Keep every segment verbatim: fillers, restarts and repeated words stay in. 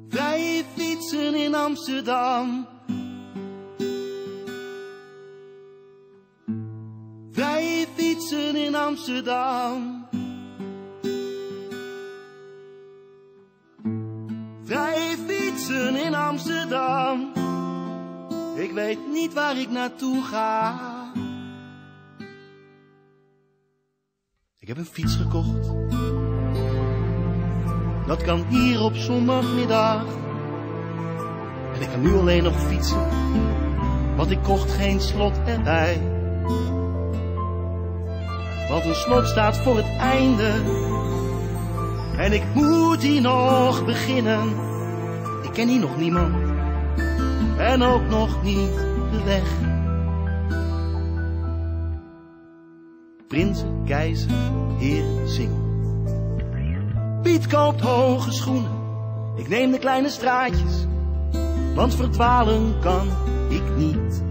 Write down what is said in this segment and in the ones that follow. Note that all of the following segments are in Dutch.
Vrije fietsen in Amsterdam. Vrije fietsen in Amsterdam. Vrije fietsen in Amsterdam. Ik weet niet waar ik naartoe ga. Ik heb een fiets gekocht. Dat kan hier op zondagmiddag. En ik kan nu alleen nog fietsen, want ik kocht geen slot erbij. Want een slot staat voor het einde. En ik moet hier nog beginnen. Ik ken hier nog niemand. En ook nog niet de weg. Prinsen, keizer, heren zingen. Piet koopt hoge schoenen. Ik neem de kleine straatjes. Want verdwalen kan ik niet.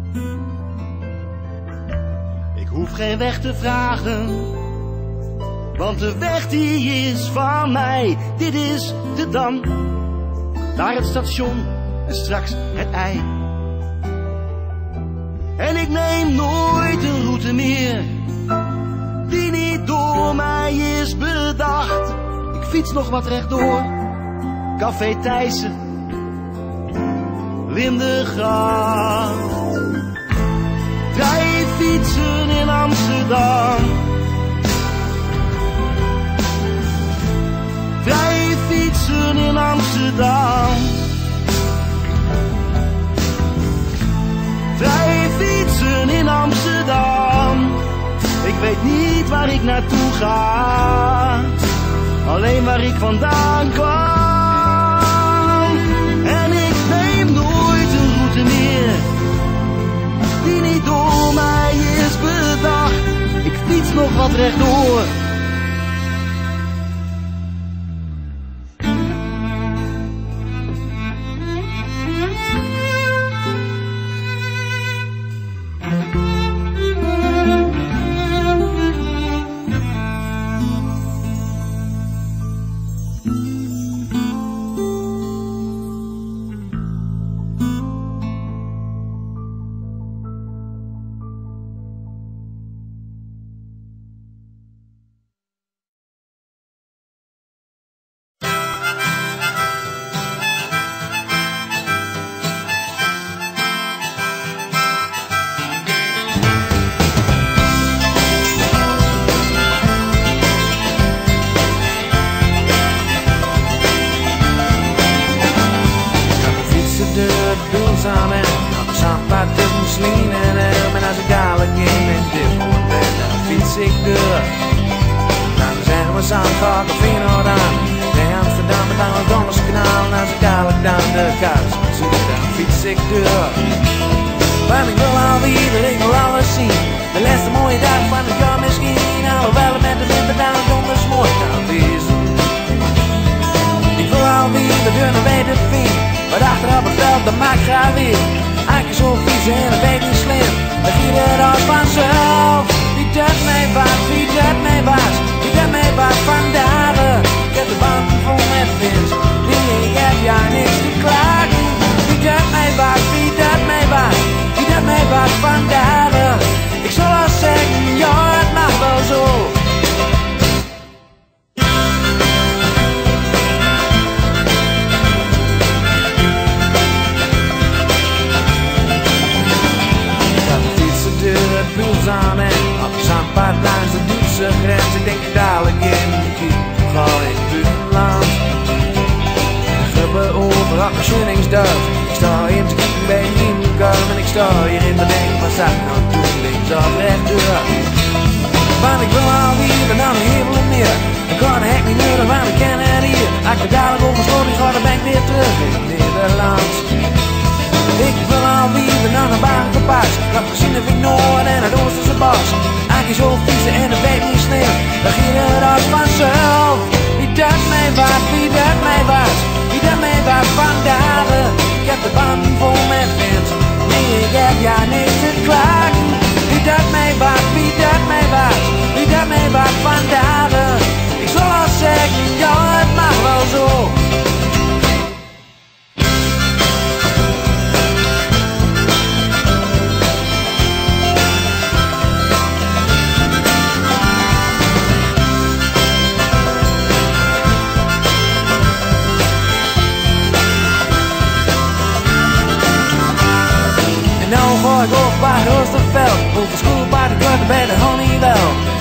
Ik hoef geen weg te vragen. Want de weg die is van mij. Dit is de Dam. Daar het station en straks het ei. En ik neem nooit een route meer die niet door mij is bedacht. Ik fiets nog wat rechtdoor. Café Thijssen, Lindegracht. Vrije fietsen in Amsterdam. Vrije fietsen in Amsterdam. Vrije fietsen in Amsterdam. Ik weet niet waar ik naartoe ga, alleen waar ik vandaan kwam. En ik neem nooit een route meer die niet door mij is bedacht. Ik fiets nog wat rechtdoor.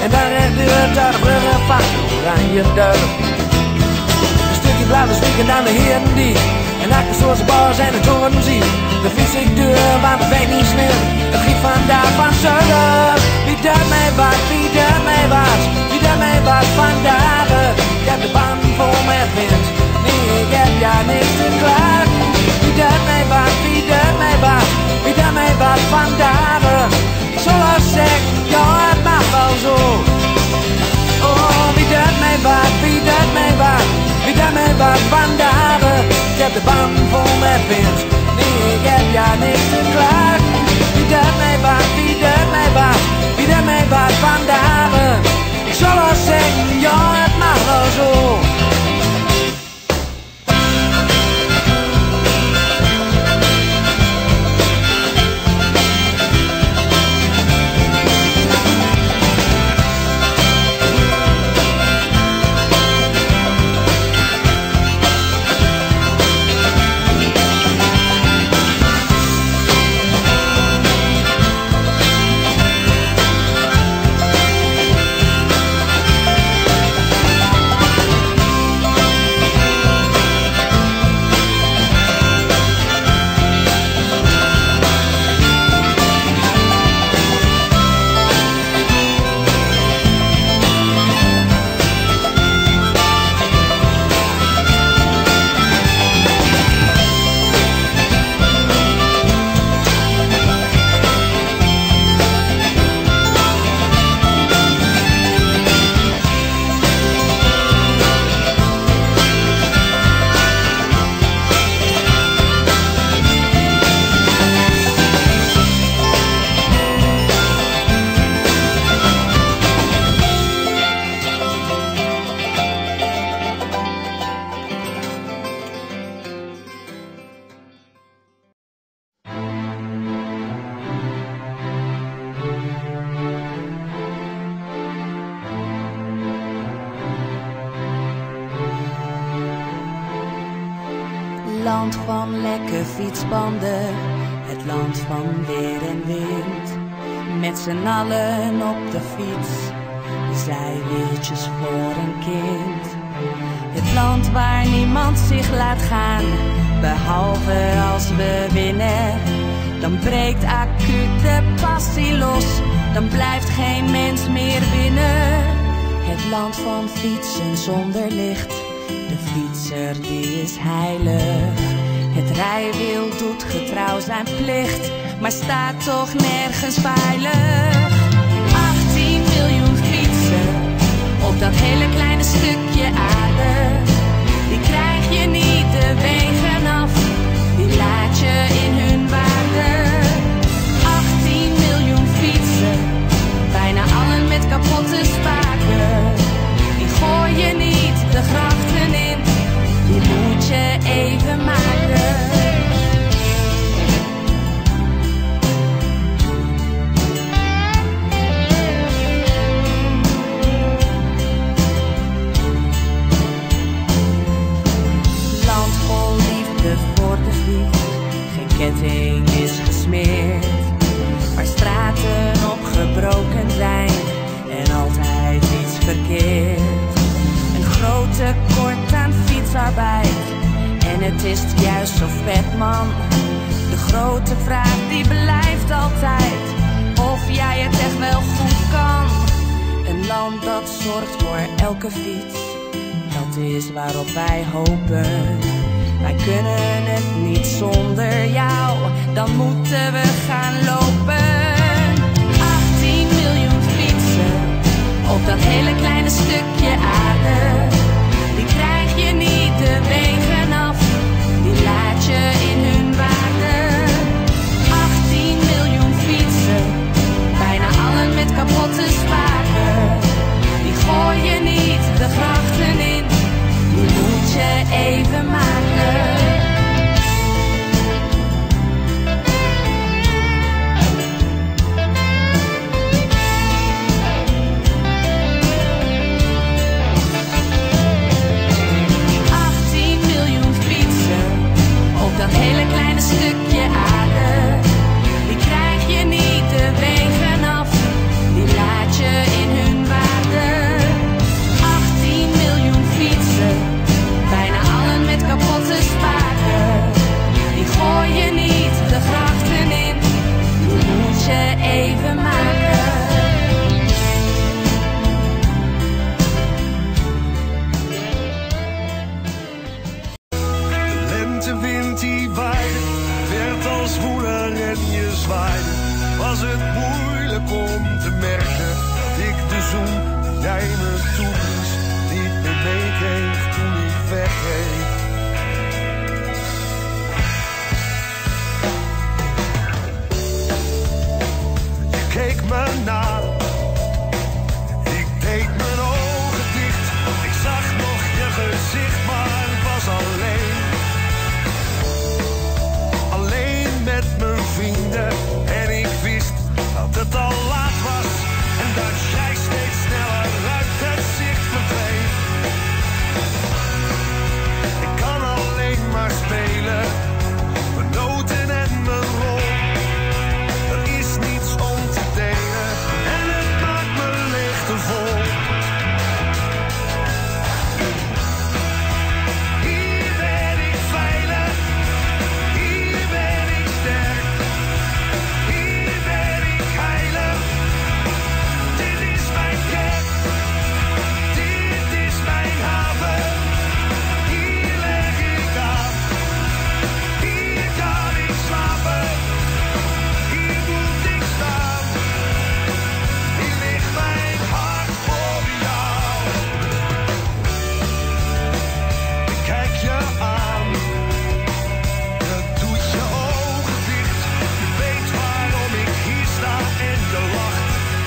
En dan recht uit de bruggen van Oranje Duif. Een stukje blauwe zwieken aan de Herendiek. En akker zoals de bars en de toren zie. De fiets ik deur, waar mijn weet niet sneeuw. Het giet vandaag van Zuiden. Wie dat mij was, wie dat mij was, wie dat mij was vandaag. Ik heb de band vol met wind, nee ik heb ja niks te klagen. Wie dat mij was, wie dat mij was, wie dat mij was vandaag. Ik zal al zeggen, ja het mag wel zo. Oh, wie dat mij was, wie dat mij was, wie dat mij was vandaag. Ik heb de band vol met wind, nee ik heb ja niks te klagen. Wie dat mij was, wie dat mij was, wie dat mij was vandaag. Ik zal al zeggen, ja het mag wel zo. Land van lekke fietsbanden, het land van weer en wind. Met z'n allen op de fiets, zijwieltjes voor een kind. Het land waar niemand zich laat gaan, behalve als we winnen. Dan breekt acuut de passie los, dan blijft geen mens meer binnen. Het land van fietsen zonder licht, de fietser die is heilig. Het rijwiel doet getrouw zijn plicht, maar staat toch nergens veilig. achttien miljoen fietsen op dat hele kleine stukje aarde. Die krijg je niet de wegen af, die laat je in hun waarde. achttien miljoen fietsen, bijna allen met kapotte spaken. Die gooi je niet de grachten in, die moet je even maken. Land vol liefde voor de fiets, geen ketting is gesmeerd. Waar straten opgebroken zijn en altijd iets verkeerd. Een groot tekort aan fietsarbeid en het is juist zo vet man. De grote vraag die blijft altijd, of jij het echt wel goed kan. Een land dat zorgt voor elke fiets, dat is waarop wij hopen. Wij kunnen het niet zonder jou, dan moeten we gaan lopen. achttien miljoen fietsen op dat hele kleine stukje aarde. Die krijg je niet de wegen af, die laat je in hun waarde. achttien miljoen fietsen, bijna allen met kapotte spaken. Die gooi je niet de grachten in, die moet je even maken. de wind die waaide, werd als woeler en je zwaaide. Was het moeilijk om te merken dat ik de zoen die jij me toeblies niet meer meekreeg toen ik wegreed. Je keek me na, ik deed mijn ogen dicht. Ik zag nog je gezicht, maar het was alleen. Alleen met mijn vrienden en ik wist dat het al laat was en dat jij steeds sneller uit het zicht verdween. Ik kan alleen maar spelen, mijn noten en mijn rol. Er is niets om te delen en het maakt me leegtevol. Hier ben ik veilig, hier ben ik sterk, hier ben ik heilig. Dit is mijn kerk, dit is mijn haven. Hier leg ik aan, hier kan ik slapen. Hier moet ik staan, hier ligt mijn hart voor jou. Ik kijk je aan, je doet je ogen dicht. Je weet waarom ik hier sta en je lacht.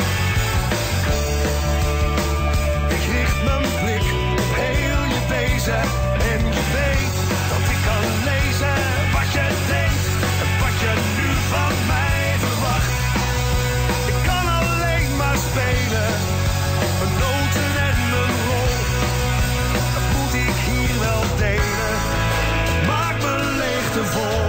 Ik richt mijn blik op heel je wezen en je weet dat ik kan lezen wat je denkt en wat je nu van mij verwacht. Ik kan alleen maar spelen, mijn noten en mijn rol. Dat moet ik hier wel delen, maak me leegtevol.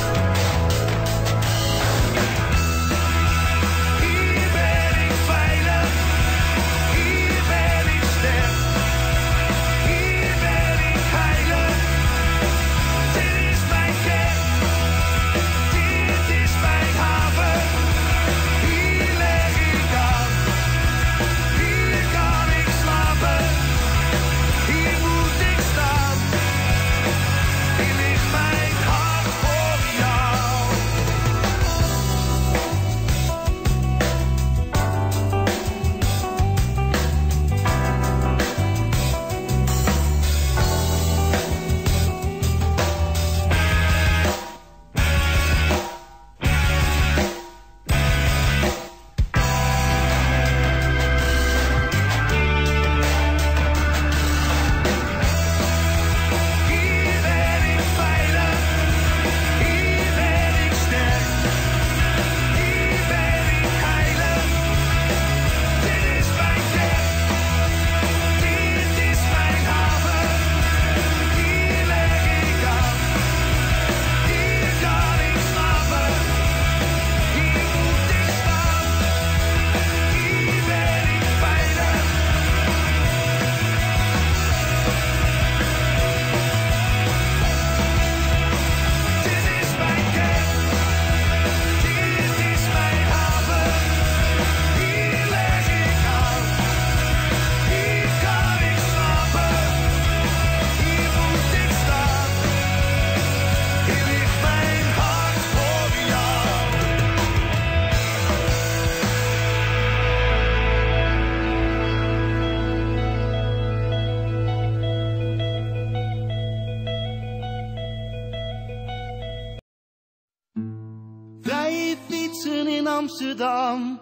Hier ben ik veilig, hier ben ik sterk, hier ben ik heilig. Dit is mijn kerk, dit is mijn haven. Hier leg ik aan, hier kan ik slapen. Hier moet ik staan, hier ligt mijn hart voor jou. Hier ben ik veilig, hier ben ik sterk, hier ben ik heilig. Dit is mijn kerk, dit is mijn haven. Hier leg ik aan, hier kan ik slapen. Hier moet ik staan, hier ben ik veilig. Dit is mijn kerk, dit is mijn haven. Hier leg ik aan, hier kan ik slapen. Hier moet ik staan, hier ligt mijn hart voor jou. Vrije fietsen in Amsterdam,